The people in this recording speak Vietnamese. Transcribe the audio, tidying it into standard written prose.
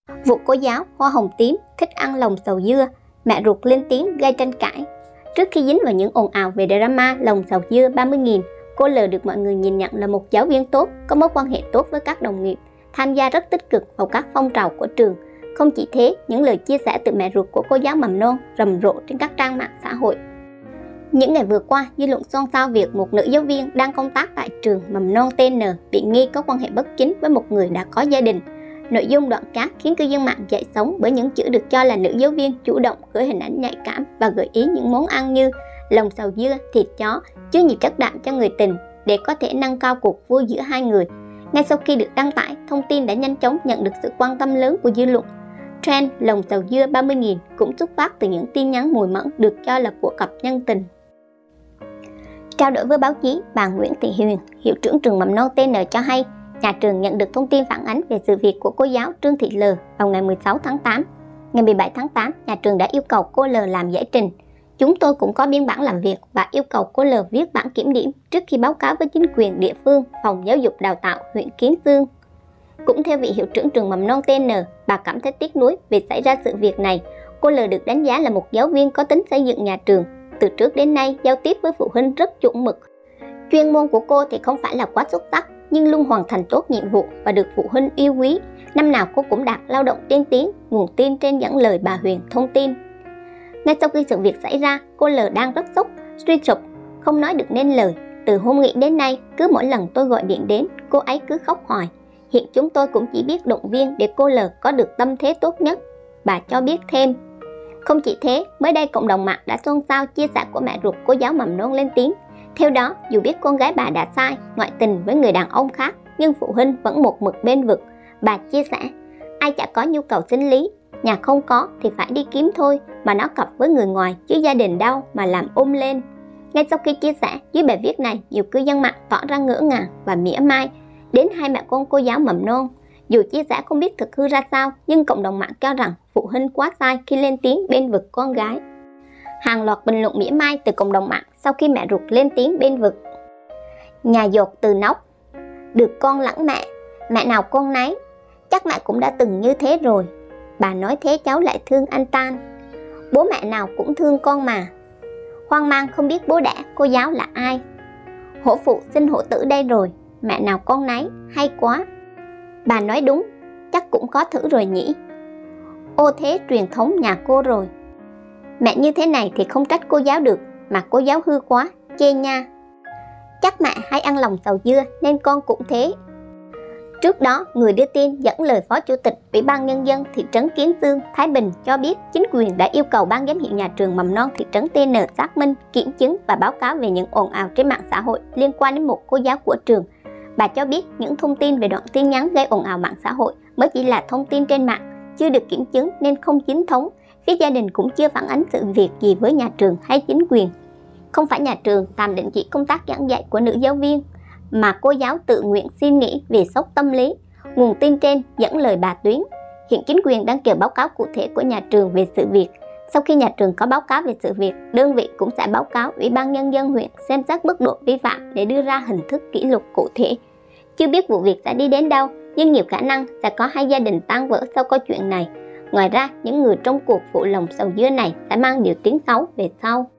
Vụ cô giáo hoa hồng tím thích ăn lòng xào dưa, mẹ ruột lên tiếng gây tranh cãi. Trước khi dính vào những ồn ào về drama lòng xào dưa 30.000, cô L được mọi người nhìn nhận là một giáo viên tốt, có mối quan hệ tốt với các đồng nghiệp, tham gia rất tích cực vào các phong trào của trường. Không chỉ thế, những lời chia sẻ từ mẹ ruột của cô giáo mầm non rầm rộ trên các trang mạng xã hội. Những ngày vừa qua, dư luận xôn xao việc một nữ giáo viên đang công tác tại trường mầm non TN bị nghi có quan hệ bất chính với một người đã có gia đình. Nội dung đoạn chat khiến cư dân mạng dậy sóng bởi những chữ được cho là nữ giáo viên chủ động gửi hình ảnh nhạy cảm và gợi ý những món ăn như lòng xào dưa, thịt chó chứa nhiều chất đạm cho người tình để có thể nâng cao cuộc vui giữa hai người. Ngay sau khi được đăng tải, thông tin đã nhanh chóng nhận được sự quan tâm lớn của dư luận. Trend lòng xào dưa 30.000 cũng xuất phát từ những tin nhắn mùi mẫn được cho là của cặp nhân tình. Trao đổi với báo chí, bà Nguyễn Thị Huyền, hiệu trưởng trường mầm non TN cho hay, nhà trường nhận được thông tin phản ánh về sự việc của cô giáo Trương Thị L vào ngày 16 tháng 8. Ngày 17 tháng 8, nhà trường đã yêu cầu cô L làm giải trình. Chúng tôi cũng có biên bản làm việc và yêu cầu cô L viết bản kiểm điểm trước khi báo cáo với chính quyền địa phương, phòng giáo dục đào tạo huyện Kiến Sương. Cũng theo vị hiệu trưởng trường mầm non TN, bà cảm thấy tiếc nuối vì xảy ra sự việc này. Cô L được đánh giá là một giáo viên có tính xây dựng nhà trường. Từ trước đến nay, giao tiếp với phụ huynh rất chuẩn mực. Chuyên môn của cô thì không phải là quá xuất sắc, nhưng luôn hoàn thành tốt nhiệm vụ và được phụ huynh yêu quý. Năm nào cô cũng đạt lao động tiên tiến, nguồn tin trên dẫn lời bà Huyền thông tin. Ngay sau khi sự việc xảy ra, cô L đang rất sốc, suy sụp, không nói được nên lời. Từ hôm nghỉ đến nay, cứ mỗi lần tôi gọi điện đến, cô ấy cứ khóc hoài. Hiện chúng tôi cũng chỉ biết động viên để cô L có được tâm thế tốt nhất. Bà cho biết thêm. Không chỉ thế, mới đây cộng đồng mạng đã xôn xao chia sẻ của mẹ ruột cô giáo mầm non lên tiếng. Theo đó, dù biết con gái bà đã sai, ngoại tình với người đàn ông khác, nhưng phụ huynh vẫn một mực bên vực. Bà chia sẻ, ai chả có nhu cầu sinh lý, nhà không có thì phải đi kiếm thôi, mà nó cặp với người ngoài chứ gia đình đâu mà làm lên. Ngay sau khi chia sẻ, dưới bài viết này, nhiều cư dân mạng tỏ ra ngỡ ngàng và mỉa mai đến hai mẹ con cô giáo mầm non. Dù chia sẻ không biết thực hư ra sao, nhưng cộng đồng mạng cho rằng phụ huynh quá sai khi lên tiếng bên vực con gái. Hàng loạt bình luận mỉa mai từ cộng đồng mạng sau khi mẹ ruột lên tiếng bên vực. Nhà dột từ nóc, được con lẫn mẹ nào con nấy, chắc mẹ cũng đã từng như thế rồi. Bà nói thế cháu lại thương anh Tan. Bố mẹ nào cũng thương con mà. Hoang mang không biết bố đẻ cô giáo là ai. Hổ phụ sinh hổ tử đây rồi, mẹ nào con nấy, hay quá. Bà nói đúng, chắc cũng có thử rồi nhỉ. Ô thế truyền thống nhà cô rồi. Mẹ như thế này thì không trách cô giáo được, mà cô giáo hư quá, chê nha. Chắc mẹ hay ăn lòng xào dưa nên con cũng thế. Trước đó, người đưa tin dẫn lời Phó Chủ tịch Ủy ban Nhân dân thị trấn Kiến Sương, Thái Bình cho biết chính quyền đã yêu cầu ban giám hiệu nhà trường mầm non thị trấn TN xác minh, kiểm chứng và báo cáo về những ồn ào trên mạng xã hội liên quan đến một cô giáo của trường. Bà cho biết những thông tin về đoạn tin nhắn gây ồn ào mạng xã hội mới chỉ là thông tin trên mạng, chưa được kiểm chứng nên không chính thống. Phía gia đình cũng chưa phản ánh sự việc gì với nhà trường hay chính quyền. Không phải nhà trường tạm đình chỉ công tác giảng dạy của nữ giáo viên, mà cô giáo tự nguyện xin nghỉ vì sốc tâm lý. Nguồn tin trên dẫn lời bà Tuyến. Hiện chính quyền đang chờ báo cáo cụ thể của nhà trường về sự việc. Sau khi nhà trường có báo cáo về sự việc, đơn vị cũng sẽ báo cáo Ủy ban Nhân dân huyện xem xét mức độ vi phạm để đưa ra hình thức kỷ luật cụ thể. Chưa biết vụ việc sẽ đi đến đâu, nhưng nhiều khả năng sẽ có hai gia đình tan vỡ sau câu chuyện này. Ngoài ra, những người trong cuộc vụ lòng xào dưa này sẽ mang điều tiếng xấu về sau.